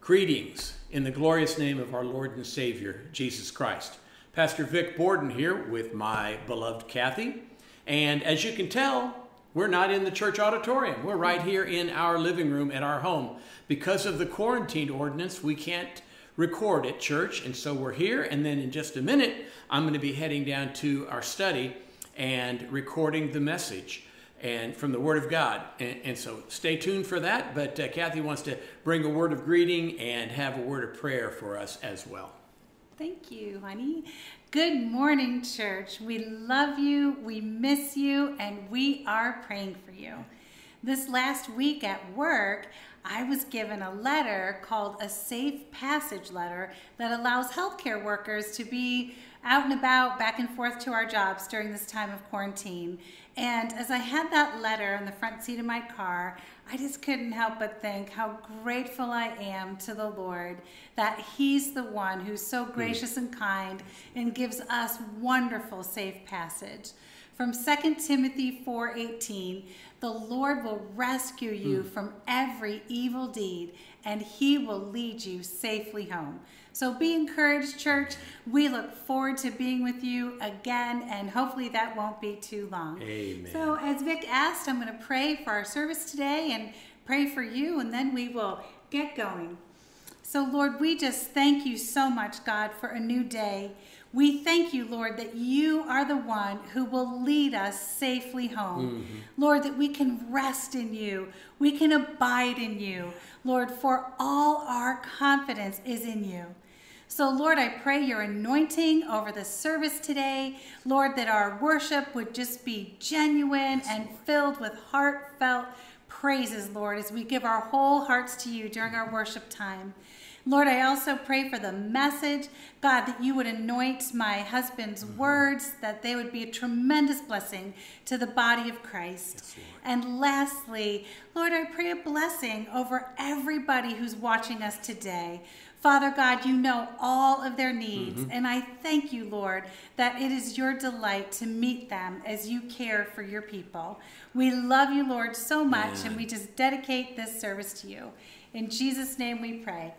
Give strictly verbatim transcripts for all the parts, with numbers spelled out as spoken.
Greetings in the glorious name of our Lord and Savior, Jesus Christ. Pastor Vic Borden here with my beloved Kathy. And as you can tell, we're not in the church auditorium. We're right here in our living room at our home. Because of the quarantine ordinance, we can't record at church. And so we're here. And then in just a minute, I'm going to be heading down to our study and recording the message and from the Word of God. And, and so stay tuned for that. But uh, Kathy wants to bring a word of greeting and have a word of prayer for us as well. Thank you, honey. Good morning, church. We love you, we miss you, and we are praying for you. This last week at work, I was given a letter called a Safe Passage letter that allows healthcare workers to be out and about, back and forth to our jobs during this time of quarantine. And as I had that letter in the front seat of my car, I just couldn't help but think how grateful I am to the Lord that He's the one who's so gracious and kind and gives us wonderful safe passage. From Second Timothy four eighteen, the Lord will rescue you mm. from every evil deed, and He will lead you safely home. So be encouraged, church. We look forward to being with you again, and hopefully that won't be too long. Amen. So as Vic asked, I'm going to pray for our service today and pray for you, and then we will get going. So Lord, we just thank you so much, God, for a new day. We thank you, Lord, that you are the one who will lead us safely home. Mm-hmm. Lord, that we can rest in you. We can abide in you. Lord, for all our confidence is in you. So, Lord, I pray your anointing over the service today. Lord, that our worship would just be genuine and filled with heartfelt praises, Lord, as we give our whole hearts to you during our worship time. Lord, I also pray for the message, God, that you would anoint my husband's mm-hmm. words, that they would be a tremendous blessing to the body of Christ. Yes, and lastly, Lord, I pray a blessing over everybody who's watching us today. Father God, you know all of their needs, mm-hmm. and I thank you, Lord, that it is your delight to meet them as you care for your people. We love you, Lord, so much, Man. and we just dedicate this service to you. In Jesus' name we pray.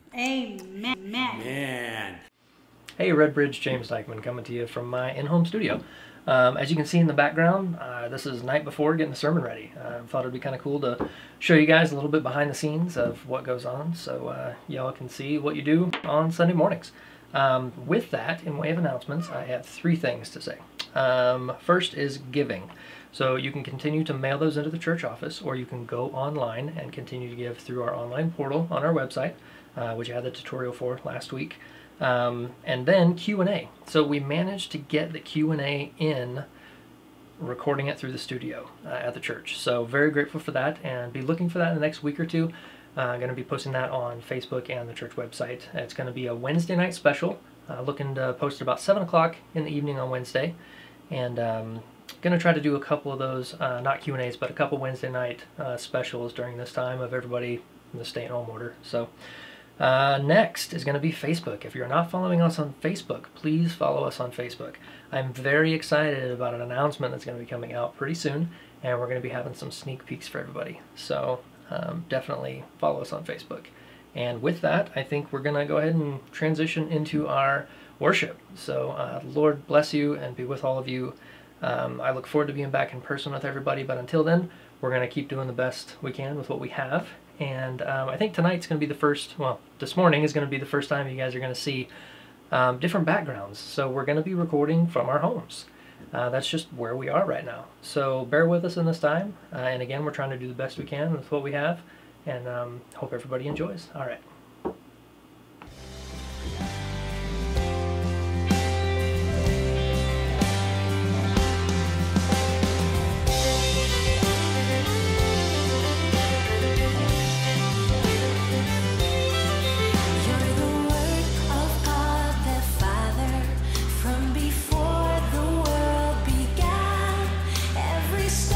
Amen. Man. Hey, Redbridge, James Dykeman coming to you from my in-home studio. Um, as you can see in the background, uh, this is night before getting the sermon ready. I uh, thought it'd be kind of cool to show you guys a little bit behind the scenes of what goes on, so uh, y'all can see what you do on Sunday mornings. Um, with that, in way of announcements, I have three things to say. Um, first is giving. So you can continue to mail those into the church office, or you can go online and continue to give through our online portal on our website, uh, which I had the tutorial for last week. Um, and then Q and A. So we managed to get the Q and A in, recording it through the studio uh, at the church. So very grateful for that, and be looking for that in the next week or two. I'm uh, going to be posting that on Facebook and the church website. It's going to be a Wednesday night special, uh, looking to post at about seven o'clock in the evening on Wednesday. And um, going to try to do a couple of those, uh, not Q and A's, but a couple Wednesday night uh, specials during this time of everybody in the stay-at-home order. So. Uh, next is going to be Facebook. If you're not following us on Facebook, please follow us on Facebook. I'm very excited about an announcement that's going to be coming out pretty soon, and we're going to be having some sneak peeks for everybody. So um, definitely follow us on Facebook. And with that, I think we're going to go ahead and transition into our worship. So uh, Lord bless you and be with all of you. Um, I look forward to being back in person with everybody, but until then, we're going to keep doing the best we can with what we have. And um, I think tonight's going to be the first, well, this morning is going to be the first time you guys are going to see um, different backgrounds. So we're going to be recording from our homes. Uh, that's just where we are right now. So bear with us in this time. Uh, and again, we're trying to do the best we can with what we have. And um, hope everybody enjoys. All right.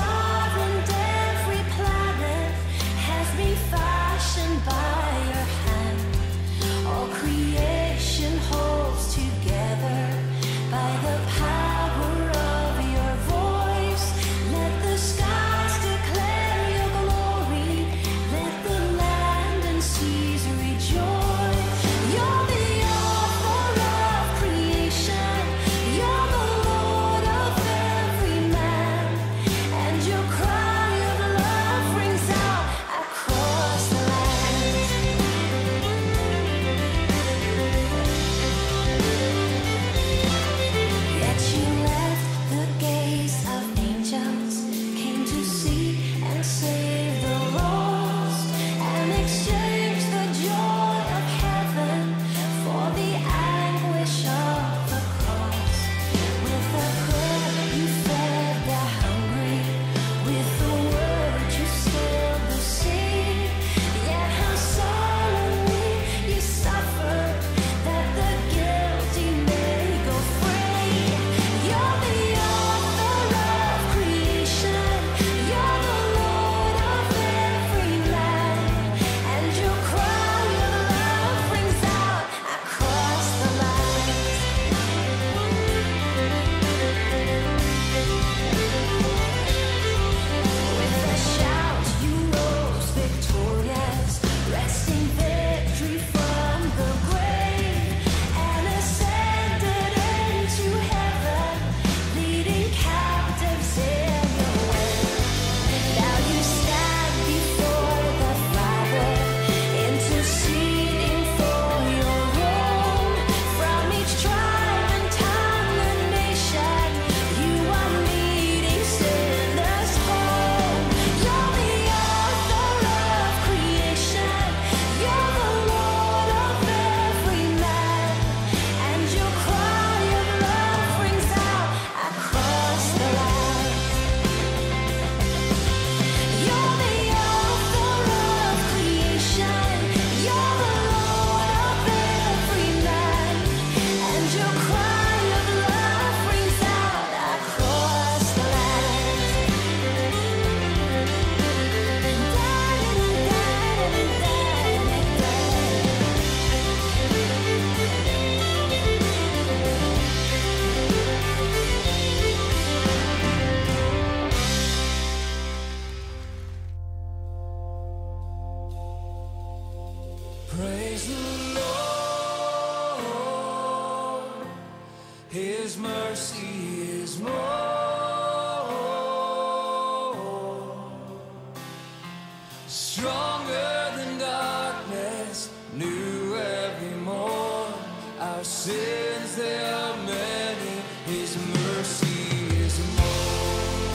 Fashioned by your hand. is more. Stronger than darkness, new every morn. Our sins, they are many, His mercy is more.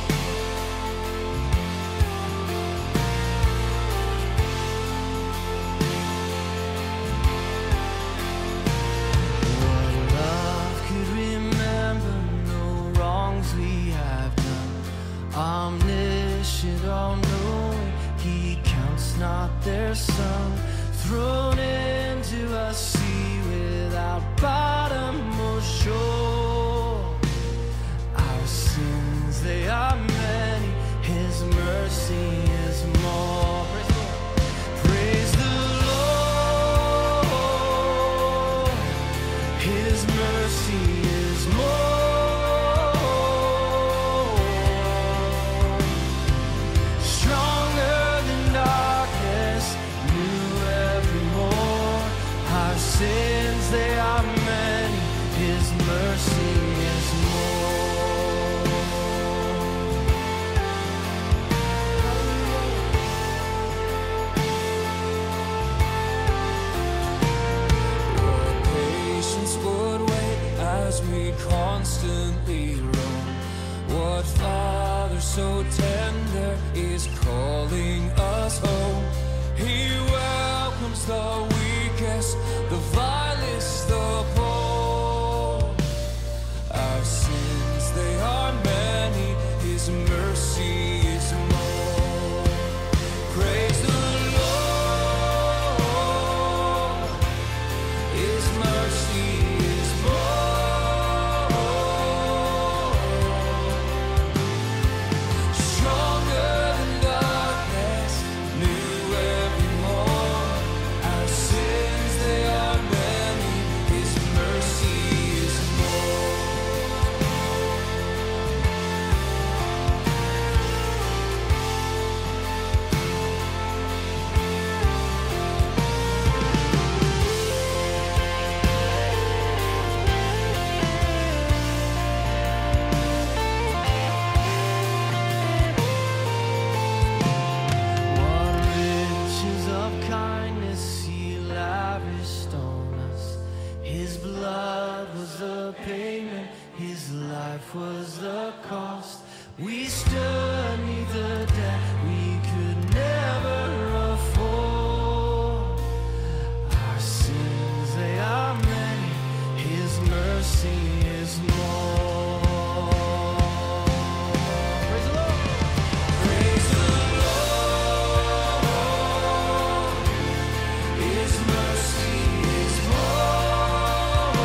What love could remember, no wrongs we have done. Omniscient, all-knowing, He counts not their sum. Thrown into a sea without bottom or shore. Our sins, they are many, His mercy is more. Praise the Lord, His mercy is more. Stronger than darkness, new every morn. Our sins, they are many, His mercy is more. What patience would wait as we constantly roam. What Father so tender is calling us home. He welcomes the weakest, the vilest, the poor. Our sins, they are many, His mercy is more. Praise the Lord, His mercy is more. Stronger than darkness, new every morn. Our sins, they are many, His mercy is more. What riches of kindness He lavished on us. His blood was the payment, His life was the cost. We stood neath the debt we could never afford. Our sins, they are many, His mercy is more. Praise the Lord. Praise the Lord, His mercy is more.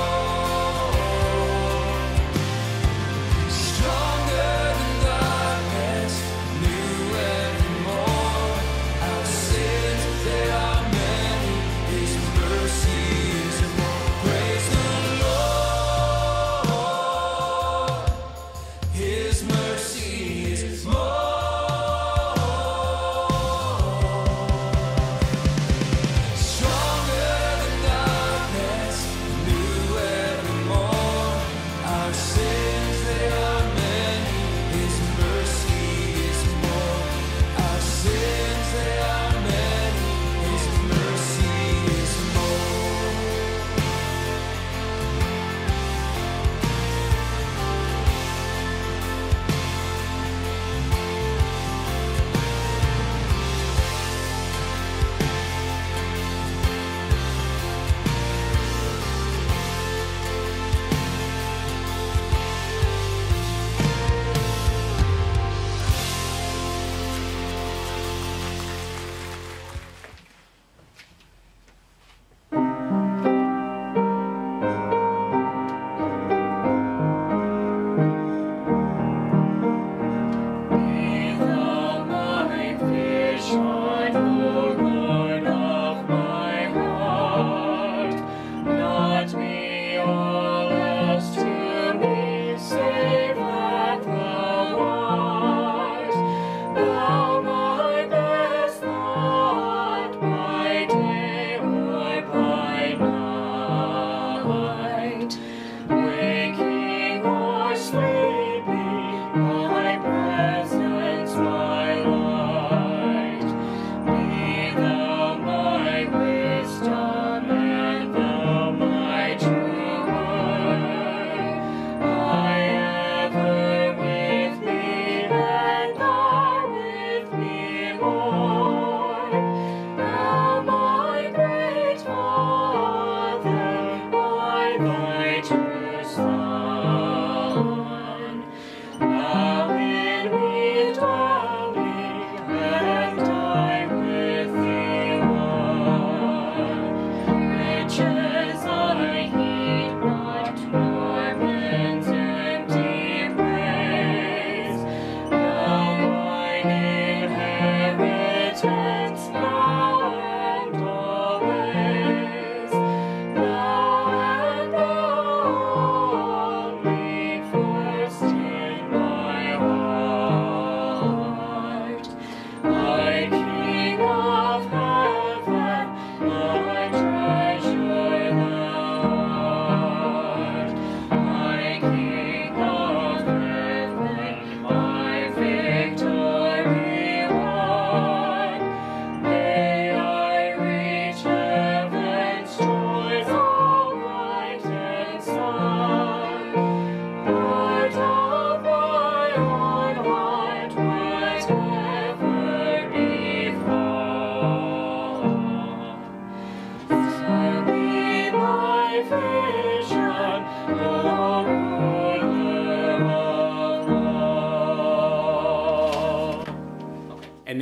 Stronger than darkness, new every morn. Our sins, they are many, His mercy is more. Praise the Lord,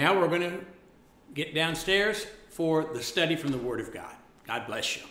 now we're going to get downstairs for the study from the Word of God. God bless you.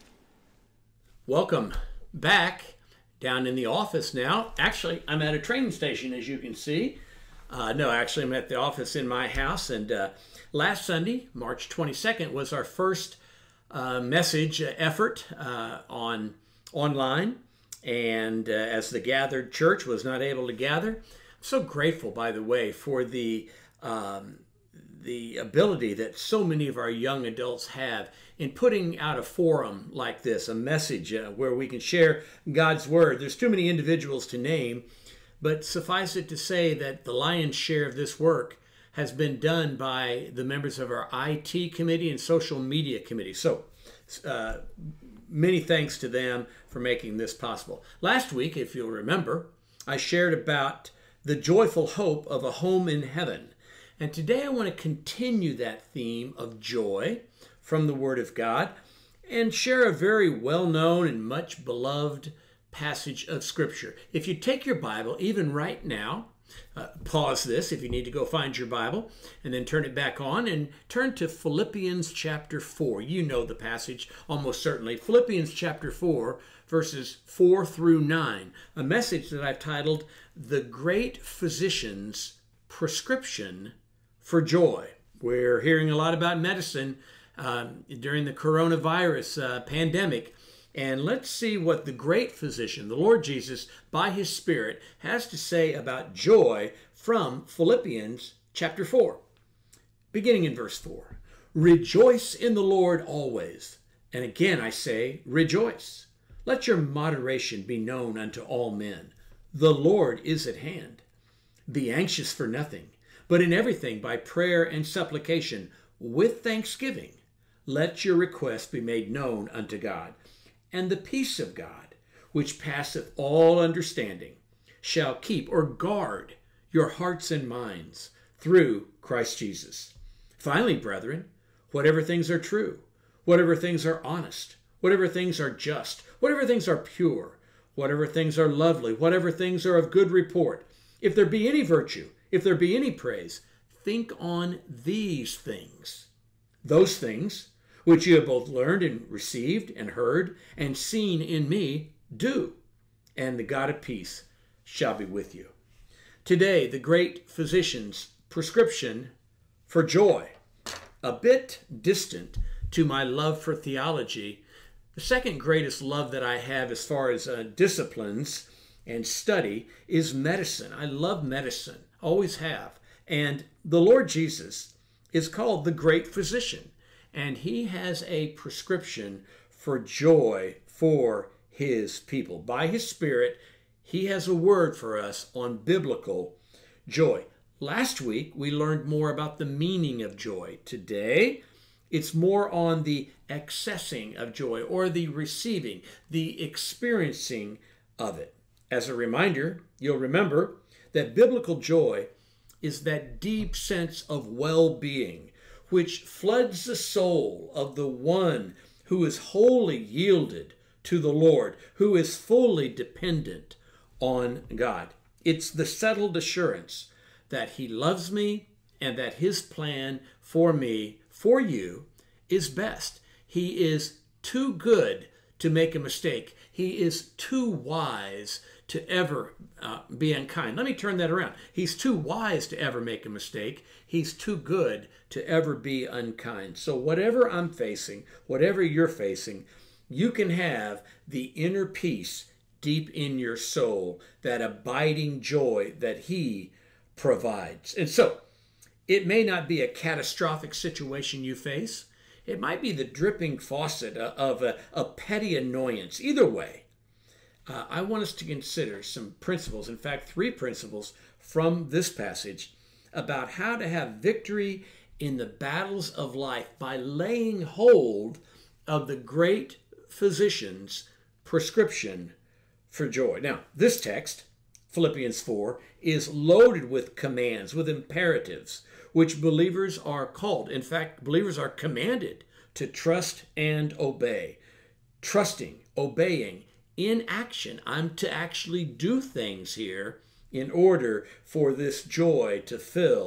Welcome back down in the office now. Actually, I'm at a training station, as you can see. Uh, no, actually, I'm at the office in my house. And uh, last Sunday, March twenty-second, was our first uh, message effort uh, on online. And uh, as the gathered church was not able to gather, I'm so grateful, by the way, for the um, the ability that so many of our young adults have in putting out a forum like this, a message uh, where we can share God's Word. There's too many individuals to name, but suffice it to say that the lion's share of this work has been done by the members of our I T committee and social media committee. So uh, many thanks to them for making this possible. Last week, if you'll remember, I shared about the joyful hope of a home in heaven. And today I want to continue that theme of joy from the Word of God and share a very well-known and much beloved passage of Scripture. If you take your Bible, even right now, uh, pause this if you need to go find your Bible, and then turn it back on and turn to Philippians chapter four. You know the passage almost certainly. Philippians chapter four, verses four through nine, a message that I've titled, The Great Physician's Prescription for Joy. We're hearing a lot about medicine um, during the coronavirus uh, pandemic. And let's see what the great physician, the Lord Jesus, by his Spirit, has to say about joy from Philippians chapter four. Beginning in verse four. Rejoice in the Lord always. And again I say, rejoice. Let your moderation be known unto all men. The Lord is at hand. Be anxious for nothing, but in everything by prayer and supplication, with thanksgiving, let your requests be made known unto God. And the peace of God, which passeth all understanding, shall keep or guard your hearts and minds through Christ Jesus. Finally, brethren, whatever things are true, whatever things are honest, whatever things are just, whatever things are pure, whatever things are lovely, whatever things are of good report, if there be any virtue, if there be any praise, think on these things. Those things which you have both learned and received and heard and seen in me, do, and the God of peace shall be with you. Today, the great physician's prescription for joy, a bit distant to my love for theology. The second greatest love that I have as far as uh, disciplines and study is medicine. I love medicine, always have. And the Lord Jesus is called the great physician. And he has a prescription for joy for his people. By his Spirit, he has a word for us on biblical joy. Last week, we learned more about the meaning of joy. Today, it's more on the accessing of joy, or the receiving, the experiencing of it. As a reminder, you'll remember that biblical joy is that deep sense of well-being, which floods the soul of the one who is wholly yielded to the Lord, who is fully dependent on God. It's the settled assurance that he loves me and that his plan for me, for you, is best. He is too good to make a mistake. He is too wise to ever uh, be unkind. Let me turn that around. He's too wise to ever make a mistake. He's too good to ever be unkind. So whatever I'm facing, whatever you're facing, you can have the inner peace deep in your soul, that abiding joy that he provides. And so it may not be a catastrophic situation you face. It might be the dripping faucet of a, a petty annoyance. Either way, uh, I want us to consider some principles, in fact, three principles from this passage about how to have victory in the battles of life by laying hold of the great physician's prescription for joy. Now, this text, Philippians four, is loaded with commands, with imperatives, which believers are called. In fact, believers are commanded to trust and obey. Trusting, obeying, in action. I'm to actually do things here in order for this joy to fill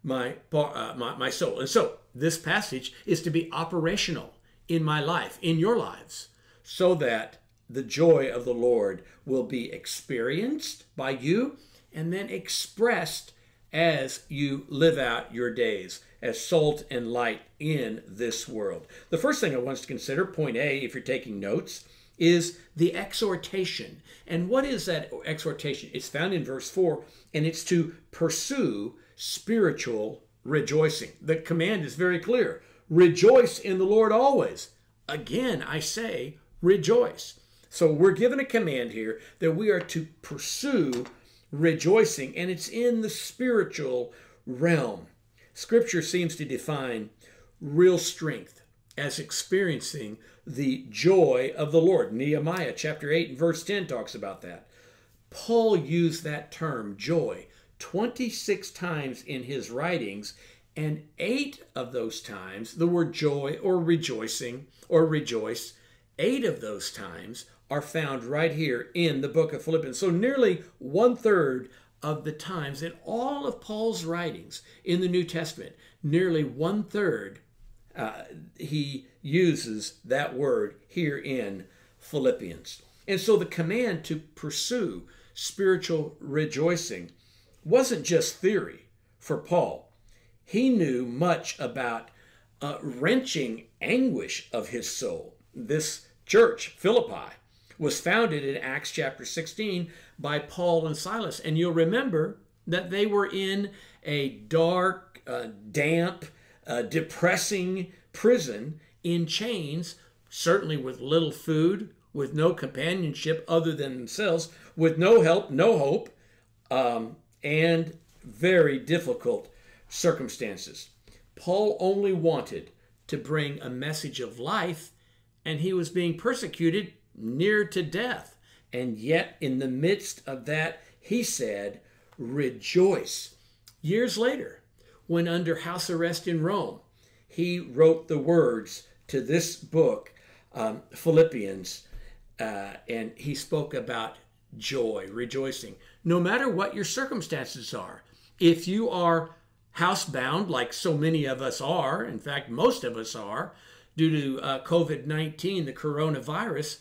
my, uh, my, my soul. And so this passage is to be operational in my life, in your lives, so that the joy of the Lord will be experienced by you and then expressed as you live out your days as salt and light in this world. The first thing I want us to consider, point A, if you're taking notes, is the exhortation. And what is that exhortation? It's found in verse four, and it's to pursue spiritual rejoicing. The command is very clear. Rejoice in the Lord always. Again, I say, rejoice. So we're given a command here that we are to pursue rejoicing, and it's in the spiritual realm. Scripture seems to define real strength as experiencing the joy of the Lord. Nehemiah chapter eight and verse ten talks about that. Paul used that term, joy, twenty-six times in his writings, and eight of those times, the word joy or rejoicing or rejoice, eight of those times are found right here in the book of Philippians. So nearly one third of the times in all of Paul's writings in the New Testament, nearly one third uh, he uses that word here in Philippians. And so the command to pursue spiritual rejoicing wasn't just theory for Paul. He knew much about uh, wrenching anguish of his soul. This church, Philippi, was founded in Acts chapter sixteen by Paul and Silas. And you'll remember that they were in a dark, uh, damp, uh, depressing prison in chains, certainly with little food, with no companionship other than themselves, with no help, no hope, um, and very difficult circumstances. Paul only wanted to bring a message of life, and he was being persecuted near to death. And yet, in the midst of that, he said, rejoice. Years later, when under house arrest in Rome, he wrote the words to this book, um, Philippians, uh, and he spoke about joy, rejoicing. No matter what your circumstances are, if you are housebound, like so many of us are, in fact, most of us are, due to uh, COVID nineteen, the coronavirus,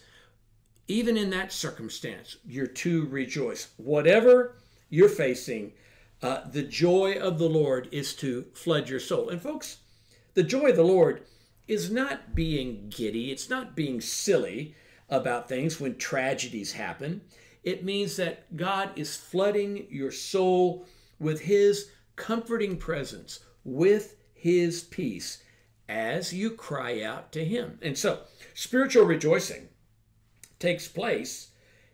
even in that circumstance, you're to rejoice. Whatever you're facing, uh, the joy of the Lord is to flood your soul. And folks, the joy of the Lord is not being giddy. It's not being silly about things when tragedies happen. It means that God is flooding your soul with his comforting presence, with his peace, as you cry out to him. And so, spiritual rejoicing takes place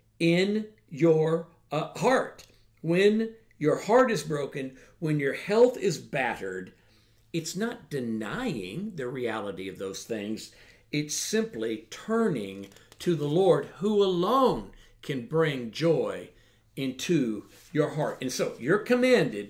in your uh, heart. When your heart is broken, when your health is battered, it's not denying the reality of those things. It's simply turning to the Lord, who alone can bring joy into your heart. And so you're commanded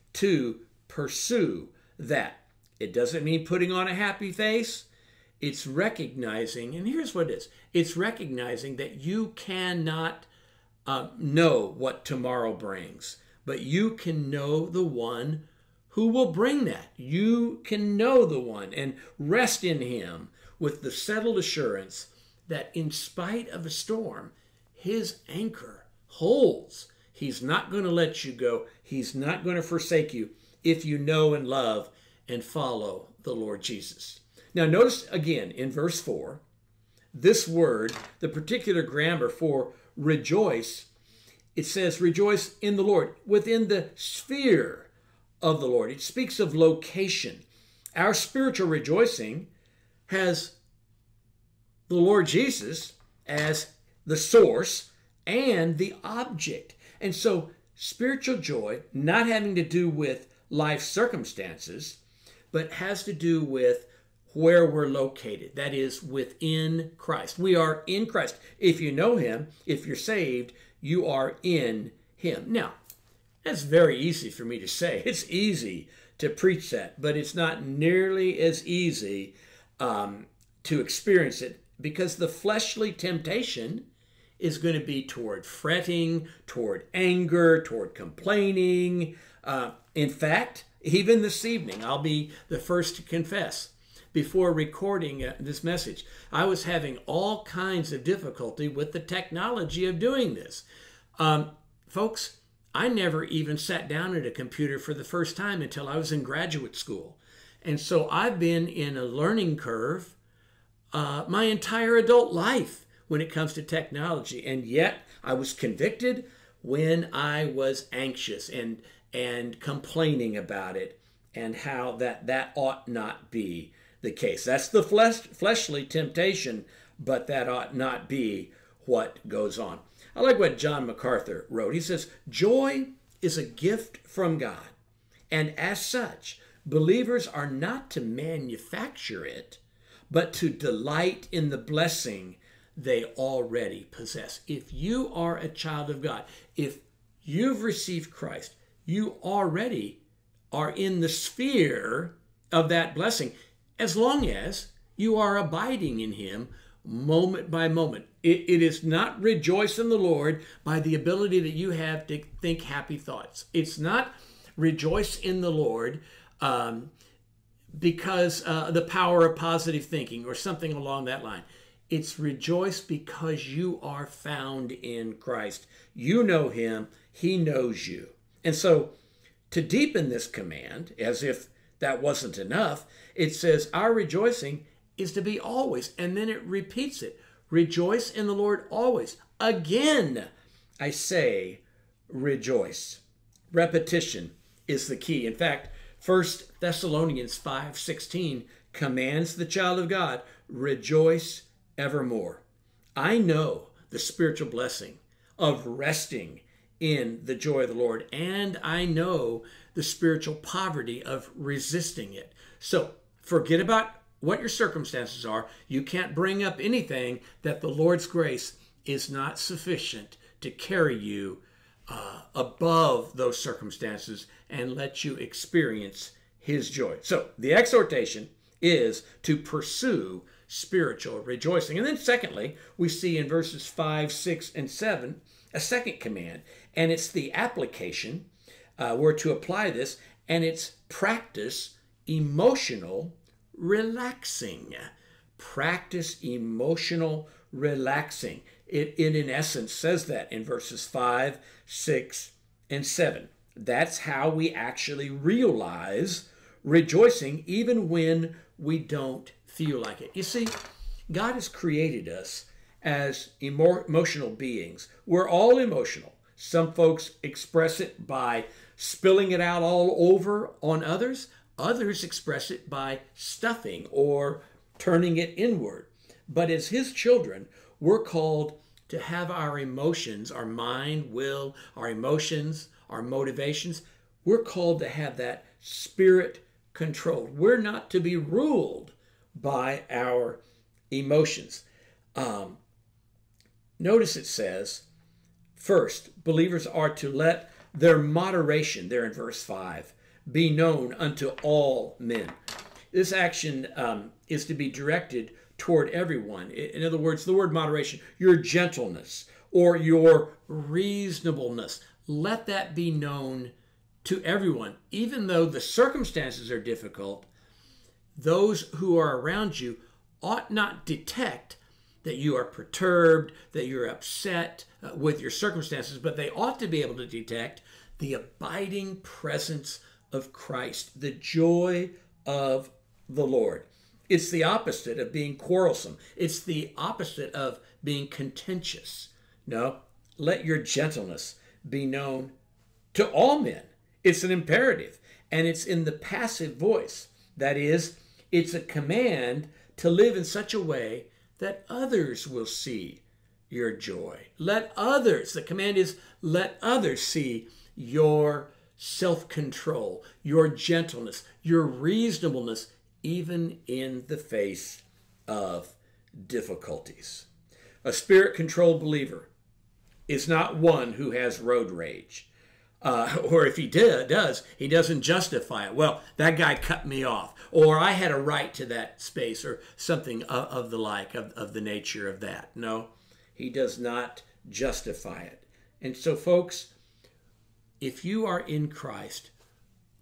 to pursue that. It doesn't mean putting on a happy face. It's recognizing, and here's what it is. It's recognizing that you cannot uh, know what tomorrow brings, but you can know the one who will bring that. You can know the one and rest in him with the settled assurance that in spite of a storm, his anchor holds. He's not going to let you go. He's not going to forsake you if you know and love and follow the Lord Jesus. Now notice again in verse four, this word, the particular grammar for rejoice, it says rejoice in the Lord, within the sphere of the Lord. It speaks of location. Our spiritual rejoicing has the Lord Jesus as the source and the object. And so spiritual joy, not having to do with life circumstances, but has to do with where we're located. That is, within Christ. We are in Christ. If you know him, if you're saved, you are in him. Now, that's very easy for me to say. It's easy to preach that, but it's not nearly as easy um, to experience it, because the fleshly temptation is going to be toward fretting, toward anger, toward complaining. Uh, in fact, Even this evening, I'll be the first to confess, before recording uh, this message, I was having all kinds of difficulty with the technology of doing this. Um, folks, I never even sat down at a computer for the first time until I was in graduate school. And so I've been in a learning curve uh, my entire adult life when it comes to technology. And yet I was convicted when I was anxious and, and complaining about it and how that, that ought not be the case. That's the flesh, fleshly temptation, but that ought not be what goes on. I like what John MacArthur wrote. He says, joy is a gift from God, and as such, believers are not to manufacture it, but to delight in the blessing they already possess. If you are a child of God, if you've received Christ, you already are in the sphere of that blessing, as long as you are abiding in him moment by moment. It, it is not rejoice in the Lord by the ability that you have to think happy thoughts. It's not rejoice in the Lord um, because uh, the power of positive thinking or something along that line. It's rejoice because you are found in Christ. You know him. He knows you. And so to deepen this command, as if that wasn't enough, it says our rejoicing is to be always. And then it repeats it. Rejoice in the Lord always. Again, I say rejoice. Repetition is the key. In fact, First Thessalonians five sixteen commands the child of God, rejoice evermore. I know the spiritual blessing of resting in the joy of the Lord, and I know the spiritual poverty of resisting it. So forget about what your circumstances are. You can't bring up anything that the Lord's grace is not sufficient to carry you uh, above those circumstances and let you experience his joy. So the exhortation is to pursue spiritual rejoicing. And then secondly, we see in verses five, six, and seven, a second command, and it's the application. Uh, we're to apply this, and it's practice emotional relaxing. Practice emotional relaxing. It, it in essence says that in verses five, six, and seven. That's how we actually realize rejoicing even when we don't feel like it. You see, God has created us as emo- emotional beings. We're all emotional. Some folks express it by spilling it out all over on others. Others express it by stuffing or turning it inward. But as his children, we're called to have our emotions, our mind, will, our emotions, our motivations, we're called to have that spirit controlled. We're not to be ruled by our emotions. Um, notice it says, first, believers are to let their moderation, there in verse five, be known unto all men. This action um, is to be directed toward everyone. In other words, the word moderation, your gentleness or your reasonableness, let that be known to everyone. Even though the circumstances are difficult, those who are around you ought not detect that you are perturbed, that you're upset uh, with your circumstances, but they ought to be able to detect the abiding presence of Christ, the joy of the Lord. It's the opposite of being quarrelsome. It's the opposite of being contentious. No, let your gentleness be known to all men. It's an imperative, and it's in the passive voice. That is, it's a command to live in such a way that others will see your joy. Let others, the command is, let others see your self-control, your gentleness, your reasonableness, even in the face of difficulties. A spirit-controlled believer is not one who has road rage. Uh, or if he did, does, he doesn't justify it. Well, that guy cut me off. Or I had a right to that space or something of, of the like, of, of the nature of that. No, he does not justify it. And so, folks, if you are in Christ,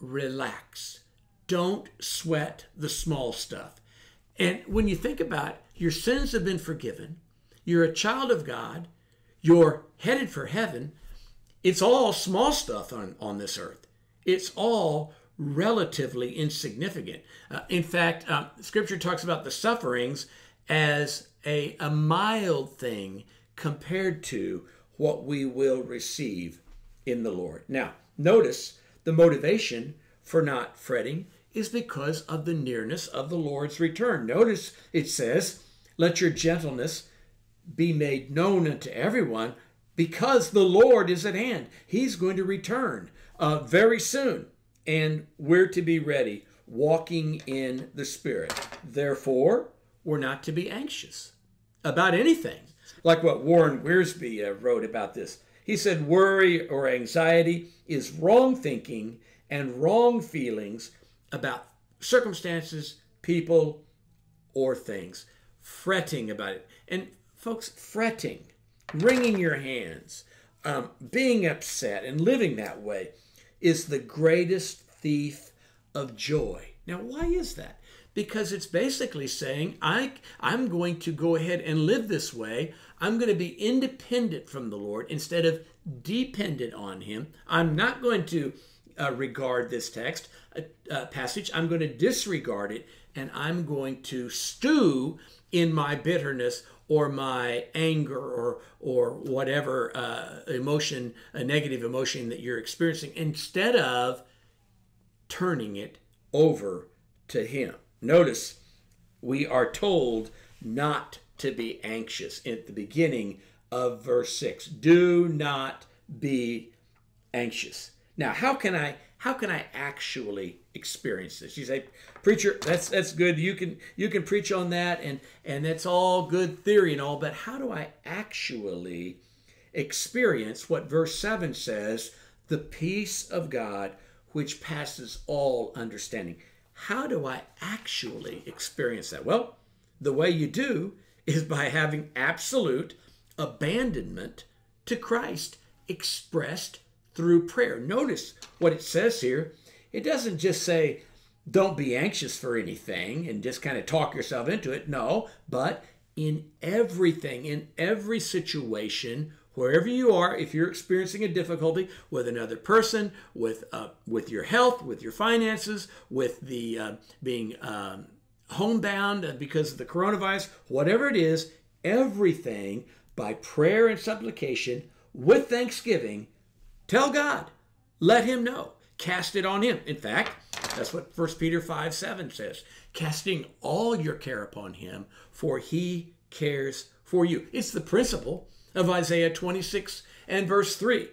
relax. Don't sweat the small stuff. And when you think about it, your sins have been forgiven. You're a child of God. You're headed for heaven. It's all small stuff on, on this earth. It's all relatively insignificant. Uh, in fact, uh, Scripture talks about the sufferings as a, a mild thing compared to what we will receive in the Lord. Now, notice the motivation for not fretting is because of the nearness of the Lord's return. Notice it says, let your gentleness be made known unto everyone, because the Lord is at hand. He's going to return uh, very soon, and we're to be ready, walking in the Spirit. Therefore, we're not to be anxious about anything. Like what Warren Wiersbe uh, wrote about this. He said, worry or anxiety is wrong thinking and wrong feelings about circumstances, people, or things. Fretting about it. And folks, fretting, wringing your hands, um, being upset and living that way is the greatest thief of joy. Now, why is that? Because it's basically saying, I, I'm going to go ahead and live this way. I'm going to be independent from the Lord instead of dependent on Him. I'm not going to uh, regard this text uh, uh, passage. I'm going to disregard it, and I'm going to stew in my bitterness or my anger or or whatever uh, emotion, a negative emotion that you're experiencing, instead of turning it over to Him. Notice we are told not to be anxious at the beginning of verse six. Do not be anxious. Now, how can I how can I actually experience this? You say, preacher, that's that's good. You can you can preach on that, and and that's all good theory and all, but how do I actually experience what verse seven says, the peace of God which passes all understanding? How do I actually experience that? Well, the way you do is by having absolute abandonment to Christ expressed through prayer. Notice what it says here. It doesn't just say, don't be anxious for anything and just kind of talk yourself into it. No, but in everything, in every situation, wherever you are, if you're experiencing a difficulty with another person, with uh, with your health, with your finances, with the uh, being um, homebound because of the coronavirus, whatever it is, everything by prayer and supplication with thanksgiving, tell God, let Him know, cast it on Him. In fact, that's what First Peter five seven says, casting all your care upon Him, for He cares for you. It's the principle of Isaiah twenty-six and verse three.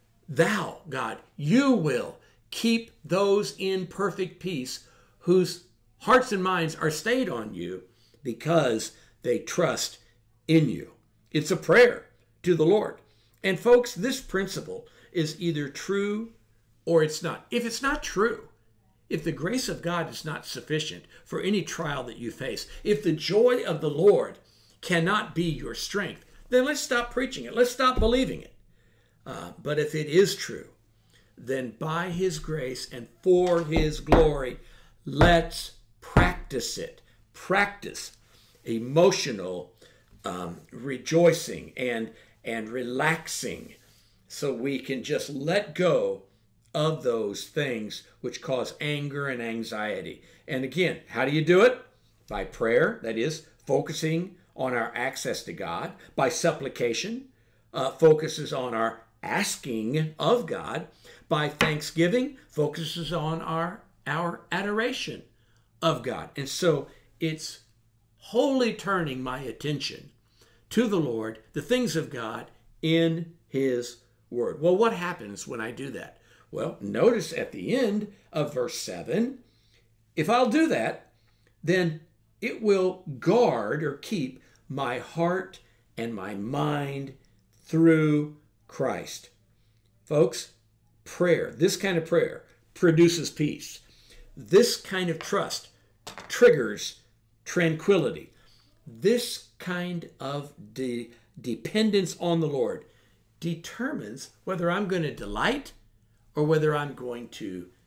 Thou, God, you will keep those in perfect peace whose hearts and minds are stayed on you because they trust in you. It's a prayer to the Lord. And folks, this principle is either true or it's not. If it's not true, if the grace of God is not sufficient for any trial that you face, if the joy of the Lord cannot be your strength, then let's stop preaching it. Let's stop believing it. Uh, but if it is true, then by His grace and for His glory, let's practice it. Practice emotional um, rejoicing and, and relaxing so we can just let go of those things which cause anger and anxiety. And again, how do you do it? By prayer, that is, focusing on our access to God. By supplication, uh, focuses on our asking of God. By thanksgiving, focuses on our, our adoration of God. And so it's wholly turning my attention to the Lord, the things of God in His Word. Well, what happens when I do that? Well, notice at the end of verse seven, if I'll do that, then it will guard or keep my heart and my mind through Christ. Folks, prayer, this kind of prayer produces peace. This kind of trust triggers tranquility. This kind of de- dependence on the Lord determines whether I'm going to delight or whether I'm going to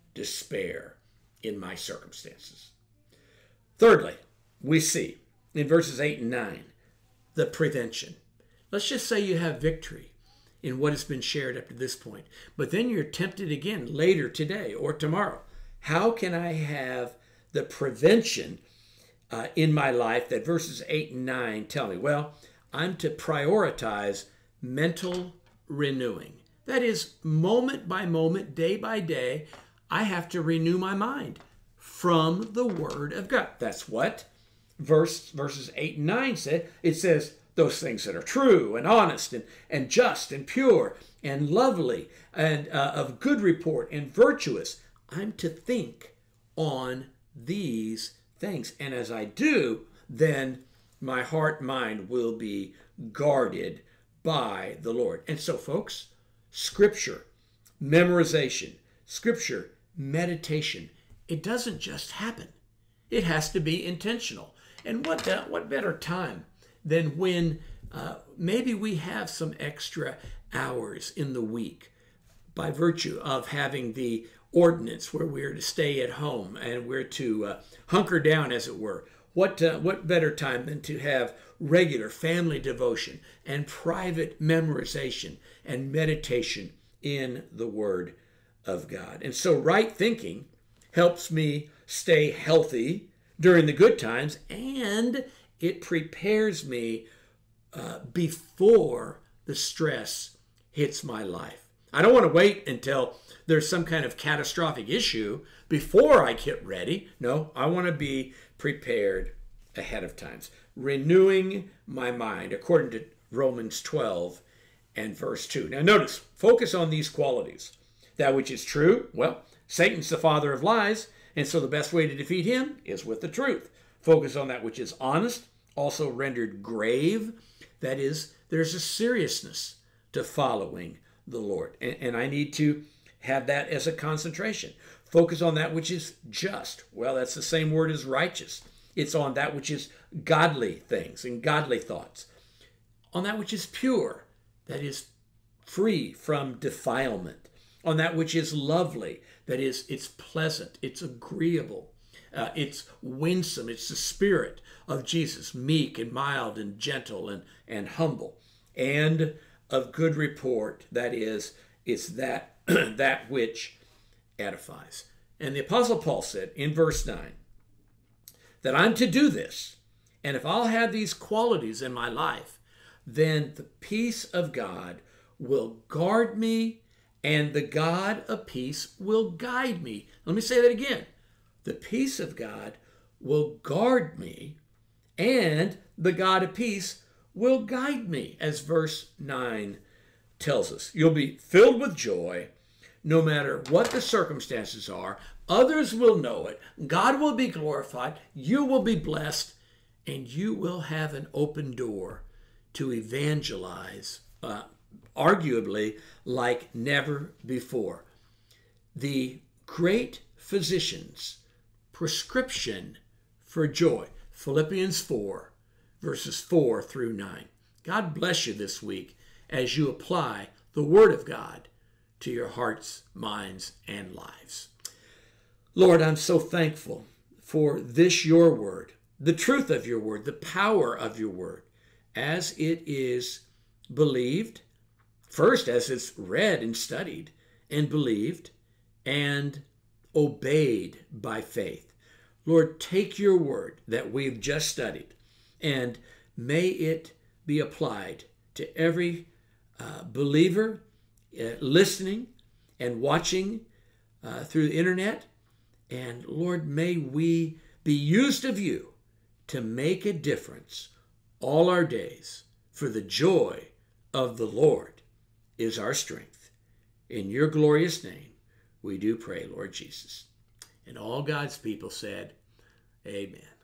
despair in my circumstances. Thirdly, we see in verses eight and nine, the prevention. Let's just say you have victory in what has been shared up to this point, but then you're tempted again later today or tomorrow. How can I have the prevention uh, in my life that verses eight and nine tell me? Well, I'm to prioritize mental renewing. That is, moment by moment, day by day, I have to renew my mind from the Word of God. That's what verse verses eight and nine say. It says those things that are true and honest and, and just and pure and lovely and uh, of good report and virtuous. I'm to think on these things. And as I do, then my heart mind will be guarded by the Lord. And so, folks, Scripture, memorization, Scripture, meditation, it doesn't just happen. It has to be intentional. And what uh, what better time than when uh, maybe we have some extra hours in the week by virtue of having the ordinance where we're to stay at home and we're to uh, hunker down, as it were. What uh, what better time than to have regular family devotion and private memorization and meditation in the Word of God. And so right thinking helps me stay healthy during the good times, and it prepares me uh, before the stress hits my life. I don't want to wait until there's some kind of catastrophic issue before I get ready. No, I want to be prepared ahead of time. Renewing my mind, according to Romans twelve and verse two. Now notice, focus on these qualities. That which is true, well, Satan's the father of lies, and so the best way to defeat him is with the truth. Focus on that which is honest, also rendered grave. That is, there's a seriousness to following the Lord. And, and I need to have that as a concentration. Focus on that which is just. Well, that's the same word as righteous. It's on that which is godly things and godly thoughts. On that which is pure, that is free from defilement. On that which is lovely, that is, it's pleasant, it's agreeable, uh, it's winsome, it's the spirit of Jesus, meek and mild and gentle and, and humble. And of good report, that is, it's that, that which edifies. And the Apostle Paul said in verse nine, that I'm to do this. And if I'll have these qualities in my life, then the peace of God will guard me, and the God of peace will guide me. Let me say that again. The peace of God will guard me, and the God of peace will guide me, as verse nine tells us. You'll be filled with joy no matter what the circumstances are. Others will know it. God will be glorified. You will be blessed, and you will have an open door to evangelize, uh, arguably like never before. The great physician's prescription for joy, Philippians four, verses four through nine. God bless you this week as you apply the Word of God to your hearts, minds, and lives. Lord, I'm so thankful for this, your Word, the truth of your Word, the power of your Word, as it is believed, first as it's read and studied and believed and obeyed by faith. Lord, take your Word that we've just studied, and may it be applied to every uh, believer uh, listening and watching uh, through the internet. And Lord, may we be used of you to make a difference all our days, for the joy of the Lord is our strength. In your glorious name, we do pray, Lord Jesus. And all God's people said, amen.